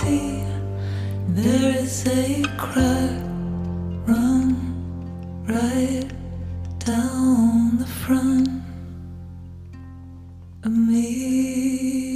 see there is a crack run right down the front of me.